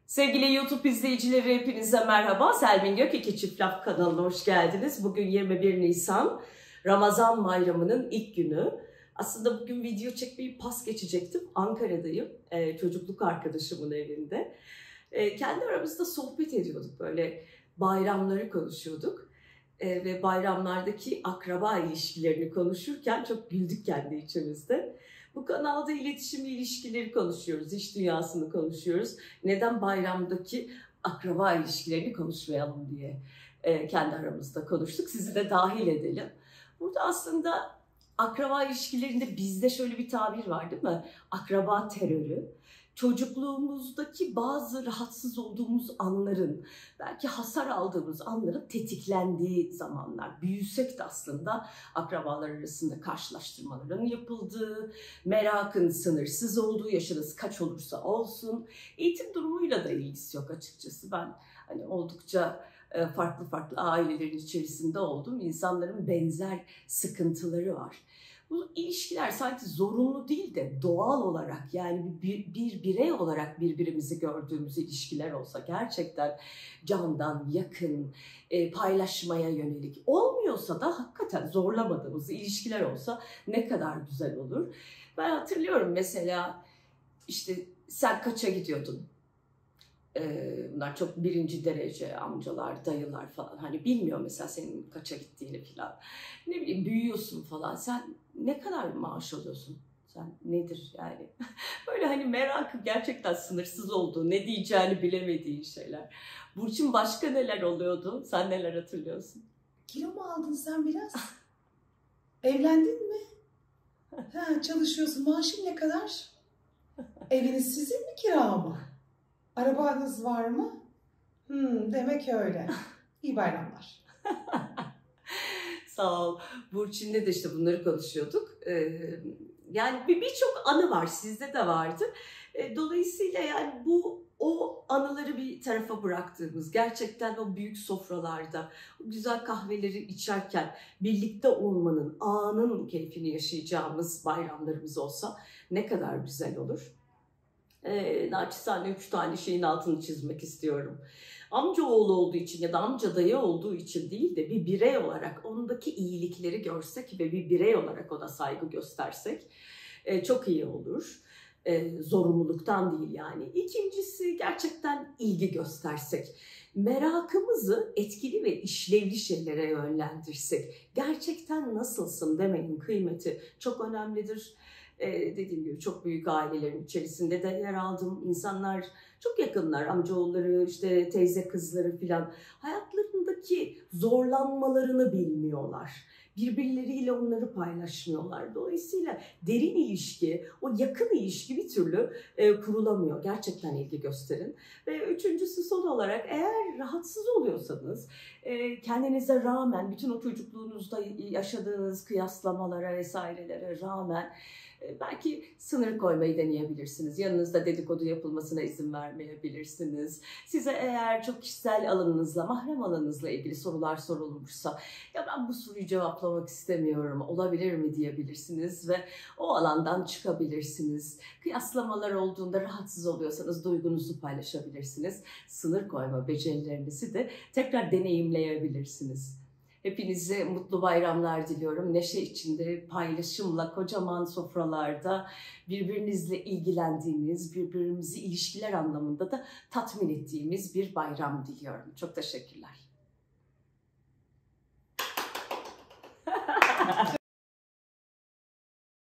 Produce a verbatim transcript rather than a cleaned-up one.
Sevgili YouTube izleyicileri hepinize merhaba. Selmin Gök İki Çift Laf kanalına hoş geldiniz. Bugün yirmi bir Nisan, Ramazan bayramının ilk günü. Aslında bugün video çekmeyi pas geçecektim. Ankara'dayım, ee, çocukluk arkadaşımın evinde. Ee, kendi aramızda sohbet ediyorduk, böyle bayramları konuşuyorduk. Ee, ve bayramlardaki akraba ilişkilerini konuşurken çok güldük kendi içimizde. Bu kanalda iletişim ilişkileri konuşuyoruz, iş dünyasını konuşuyoruz. Neden bayramdaki akraba ilişkilerini konuşmayalım diye e, kendi aramızda konuştuk. Sizi de dahil edelim. Burada aslında akraba ilişkilerinde bizde şöyle bir tabir var değil mi? Akraba terörü. Çocukluğumuzdaki bazı rahatsız olduğumuz anların, belki hasar aldığımız anların tetiklendiği zamanlar. Büyüsek de aslında akrabalar arasında karşılaştırmaların yapıldığı, merakın sınırsız olduğu, yaşınız kaç olursa olsun, eğitim durumuyla da ilgisi yok açıkçası. Ben hani oldukça farklı farklı ailelerin içerisinde oldum. İnsanların benzer sıkıntıları var. Bu ilişkiler sanki zorunlu değil de doğal olarak, yani bir, bir birey olarak birbirimizi gördüğümüz ilişkiler olsa gerçekten candan, yakın, e, paylaşmaya yönelik, olmuyorsa da hakikaten zorlamadığımız ilişkiler olsa ne kadar güzel olur. Ben hatırlıyorum mesela, işte sen kaça gidiyordun? Bunlar çok birinci derece amcalar, dayılar falan. Hani bilmiyor mesela senin kaça gittiğini falan. Ne bileyim, büyüyorsun falan. Sen ne kadar maaş alıyorsun? Sen nedir yani? Böyle hani merakı gerçekten sınırsız olduğu, ne diyeceğini bilemediğin şeyler. Burçin, başka neler oluyordu? Sen neler hatırlıyorsun? Kilo mu aldın sen biraz? Evlendin mi? Ha, çalışıyorsun. Maaşın ne kadar? Eviniz sizin mi, kira mı? Arabanız var mı? Hmm, demek öyle. İyi bayramlar. Sağ ol. Burçin'le de işte bunları konuşuyorduk. Ee, yani birçok anı var. Sizde de vardı. Ee, dolayısıyla yani bu o anıları bir tarafa bıraktığımız, gerçekten o büyük sofralarda, o güzel kahveleri içerken birlikte olmanın, anın keyfini yaşayacağımız bayramlarımız olsa ne kadar güzel olur. E, naçizane üç tane şeyin altını çizmek istiyorum. Amca oğlu olduğu için ya da amca dayı olduğu için değil de bir birey olarak ondaki iyilikleri görsek ve bir birey olarak ona saygı göstersek e, çok iyi olur. E, zorunluluktan değil yani. İkincisi, gerçekten ilgi göstersek. Merakımızı etkili ve işlevli şeylere yönlendirsek. Gerçekten nasılsın demenin kıymeti çok önemlidir. Ee, dediğim gibi çok büyük ailelerin içerisinde de yer aldım. İnsanlar çok yakınlar, amcaoğulları, işte teyze kızları filan, hayatlarındaki zorlanmalarını bilmiyorlar. Birbirleriyle onları paylaşmıyorlar. Dolayısıyla derin ilişki, o yakın ilişki bir türlü e, kurulamıyor. Gerçekten ilgi gösterin. Ve üçüncüsü, son olarak, eğer rahatsız oluyorsanız, e, kendinize rağmen, bütün o çocukluğunuzda yaşadığınız kıyaslamalara vesairelere rağmen belki sınır koymayı deneyebilirsiniz. Yanınızda dedikodu yapılmasına izin vermeyebilirsiniz. Size eğer çok kişisel alanınızla, mahrem alanınızla ilgili sorular sorulmuşsa, ya ben bu soruyu cevaplamak istemiyorum, olabilir mi diyebilirsiniz ve o alandan çıkabilirsiniz. Kıyaslamalar olduğunda rahatsız oluyorsanız duygunuzu paylaşabilirsiniz. Sınır koyma becerilerinizi de tekrar deneyimleyebilirsiniz. Hepinize mutlu bayramlar diliyorum. Neşe içinde, paylaşımla, kocaman sofralarda birbirinizle ilgilendiğiniz, birbirimizi ilişkiler anlamında da tatmin ettiğimiz bir bayram diliyorum. Çok teşekkürler.